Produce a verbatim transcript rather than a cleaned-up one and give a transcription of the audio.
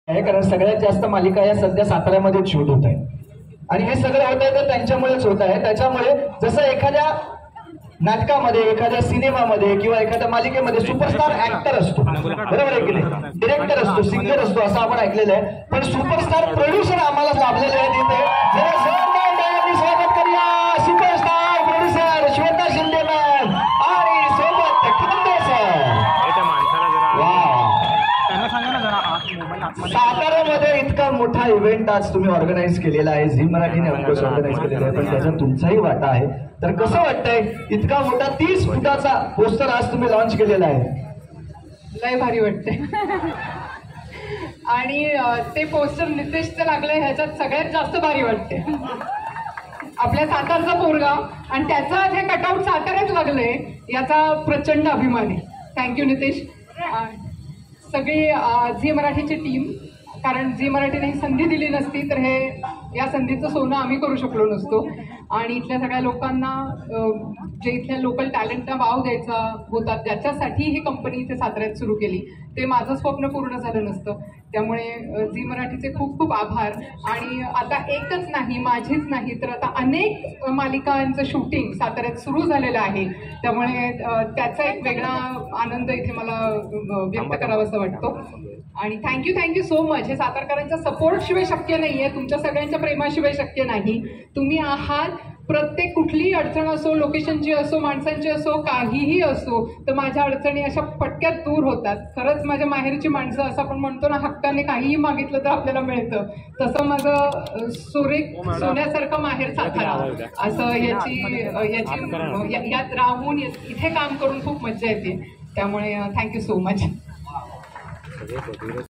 आहे, कारण सगळ्यात जास्त मालिका या सध्या साताऱ्यामध्ये शूट होत आहे आणि हे सगळं होत आहे तर त्यांच्यामुळेच होत आहे। त्याच्यामुळे जसं एखाद्या नाटकामध्ये, एखाद्या सिनेमामध्ये किंवा एखाद्या मालिकेमध्ये सुपरस्टार ऍक्टर असतो, बरोबर आहे की नाही, डिरेक्टर असतो, सिंगर असतो, असं आपण ऐकलेलं आहे। पण सुपरस्टार प्रोड्युसर आम्हाला लाभलेले आहेत इथे। जरा जोरदार टाळ्यांनी स्वागत करूया superstar producer Shweta Shinde ma'am आणि सोबत खंदे सर। साताऱ्यामध्ये इतका मोठा इव्हेंट आज तुम्ही ऑर्गनाईज केलेला आहे, झी मराठीने ऑफकोर्स ऑर्गनाईज केलेला आहे, पण त्याच्यात तुमचाही वाटा आहे। तर कसं वाटतंय इतका मोठा तीस फुटाचा पोस्टर आज तुम्ही लॉन्च केलेला आहे? लय भारी वाटतंय आणि ते पोस्टर नितेशचं लागलंय ह्याच्यात सगळ्यात जास्त भारी वाटते। आपल्या सातारचा पोरगा आणि त्याचा जे कटआउट साताऱ्यात लागलंय याचा प्रचंड अभिमान आहे। थँक्यू नितेश। सगळी झी मराठीची टीम, कारण झी मराठीने ही संधी दिली नसती तर हे या संधीचं सोनं आम्ही करू शकलो नसतो। आणि इथल्या सगळ्या लोकांना, जे इथल्या लोकल टॅलेंटला वाव द्यायचा होता, ज्याच्यासाठी ही कंपनी इथे साताऱ्यात सुरू केली, ते माझं स्वप्न पूर्ण झालं नसतं। त्यामुळे झी मराठीचे खूप खूप आभार। आणि आता एकच नाही, माझीच नाही तर आता अनेक मालिकांचं शूटिंग साताऱ्यात सुरू झालेलं आहे। त्यामुळे त्याचा एक वेगळा आनंद इथे मला व्यक्त करावासा वाटतो। आणि थँक्यू थँक्यू सो मच। हे सातारकरांच्या सपोर्टशिवाय शक्य नाही आहे, तुमच्या सगळ्यांच्या प्रेमाशिवाय शक्य नाही। तुम्ही आहात, प्रत्येक कुठलीही अडचण असो, लोकेशनची असो, माणसांची असो, काहीही असो, तर माझ्या अडचणी अशा पटक्यात दूर होतात। खरंच माझ्या माहेरची माणसं, असं आपण म्हणतो ना, हक्काने काहीही मागितलं तर आपल्याला मिळतं, तसं माझं सुरेख सोन्यासारखं माहेर सातारा असं याची याची यात राहून इथे काम करून खूप मजा येते। त्यामुळे थँक्यू सो मच।